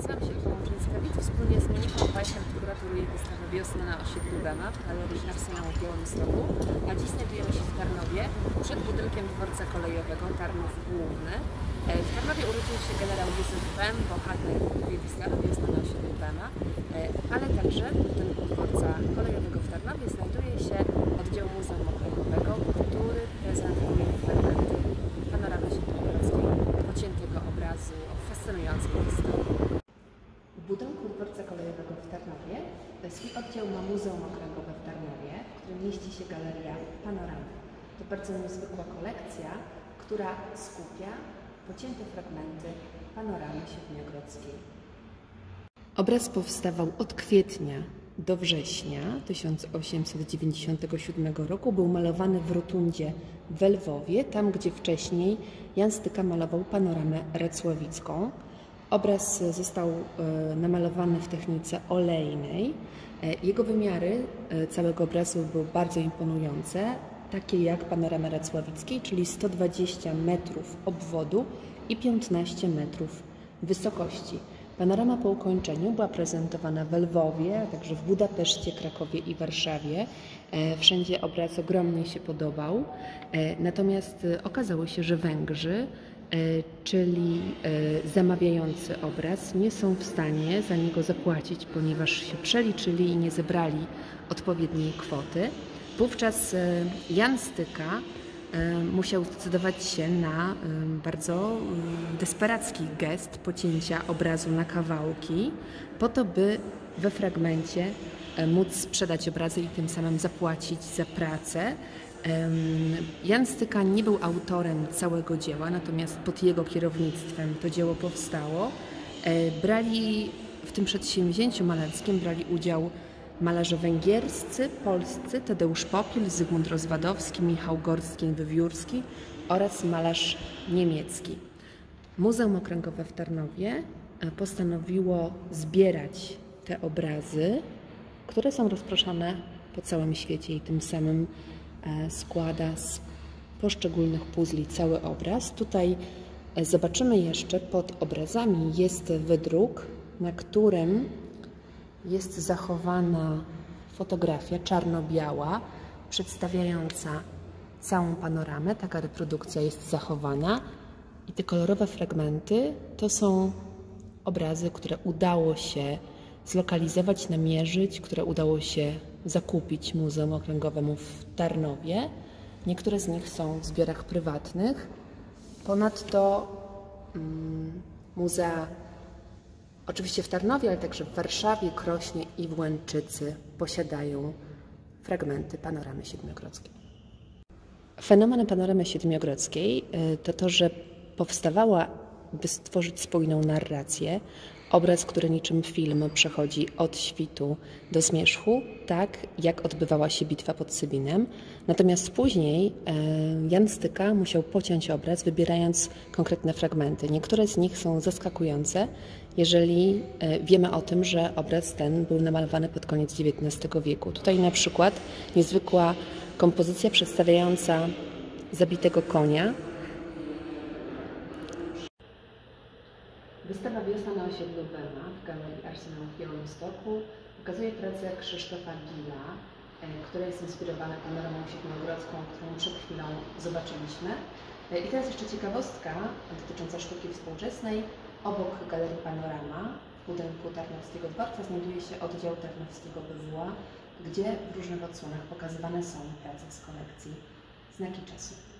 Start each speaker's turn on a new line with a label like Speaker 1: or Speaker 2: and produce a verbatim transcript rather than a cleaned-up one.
Speaker 1: Nazywam się Łączyńska-Wit. Wspólnie z Moniką Pajchem kuraturuję wystawę Wiosna na osiedlu Bema w Galerii Arsenału w Białymstoku, a dziś znajdujemy się w Tarnowie przed budynkiem dworca kolejowego Tarnów Główny. W Tarnowie urodził się generał Józef Bem, bohater tej wystawy Wiosna na osiedlu Bema, ale także w budynku dworca kolejowego w Tarnowie znajduje się oddział Muzeum Okręgowego, który prezentuje fragmenty panoramy siedmiogrodzkiej, pociętego obrazu o fascynującej historii. W budynku dworca kolejowego w Tarnowie swój oddział ma Muzeum Okręgowe w Tarnowie, w którym mieści się galeria Panoramy. To bardzo niezwykła kolekcja, która skupia pocięte fragmenty panoramy siedmiogrodzkiej. Obraz powstawał od kwietnia do września tysiąc osiemset dziewięćdziesiątego siódmego roku. Był malowany w rotundzie w Lwowie, tam gdzie wcześniej Jan Styka malował panoramę racławicką. Obraz został namalowany w technice olejnej. Jego wymiary całego obrazu były bardzo imponujące, takie jak panoramy racławickiej, czyli sto dwadzieścia metrów obwodu i piętnaście metrów wysokości. Panorama po ukończeniu była prezentowana w Lwowie, a także w Budapeszcie, Krakowie i Warszawie. Wszędzie obraz ogromnie się podobał, natomiast okazało się, że Węgrzy, czyli zamawiający obraz, nie są w stanie za niego zapłacić, ponieważ się przeliczyli i nie zebrali odpowiedniej kwoty. Wówczas Jan Styka musiał zdecydować się na bardzo desperacki gest pocięcia obrazu na kawałki, po to, by we fragmencie móc sprzedać obrazy i tym samym zapłacić za pracę. Jan Styka nie był autorem całego dzieła, natomiast pod jego kierownictwem to dzieło powstało. Brali w tym przedsięwzięciu malarskim brali udział malarze węgierscy, polscy, Tadeusz Popiel, Zygmunt Rozwadowski, Michał Gorski-Wywiórski oraz malarz niemiecki. Muzeum Okręgowe w Tarnowie postanowiło zbierać te obrazy, które są rozproszone po całym świecie i tym samym składa z poszczególnych puzli cały obraz. Tutaj zobaczymy jeszcze, pod obrazami jest wydruk, na którym jest zachowana fotografia czarno-biała przedstawiająca całą panoramę. Taka reprodukcja jest zachowana i te kolorowe fragmenty to są obrazy, które udało się zlokalizować, namierzyć, które udało się zakupić Muzeum Okręgowemu w Tarnowie. Niektóre z nich są w zbiorach prywatnych. Ponadto mm, muzea oczywiście w Tarnowie, ale także w Warszawie, Krośnie i w Łęczycy posiadają fragmenty panoramy siedmiogrodzkiej. Fenomenem panoramy siedmiogrodzkiej to to, że powstawała, by stworzyć spójną narrację, obraz, który niczym film przechodzi od świtu do zmierzchu, tak jak odbywała się bitwa pod Sybinem. Natomiast później Jan Styka musiał pociąć obraz, wybierając konkretne fragmenty. Niektóre z nich są zaskakujące, jeżeli wiemy o tym, że obraz ten był namalowany pod koniec dziewiętnastego wieku. Tutaj na przykład niezwykła kompozycja przedstawiająca zabitego konia. Wystawa Wiosna na osiedlu Bema w Galerii Arsenału w Białymstoku pokazuje pracę Krzysztofa Gilla, która jest inspirowana panoramą siedmiogrodzką, którą przed chwilą zobaczyliśmy. I teraz jeszcze ciekawostka dotycząca sztuki współczesnej. Obok Galerii Panorama w budynku Tarnowskiego Dworca znajduje się oddział Tarnowskiego B W A, gdzie w różnych odsłonach pokazywane są prace z kolekcji Znaki Czasu.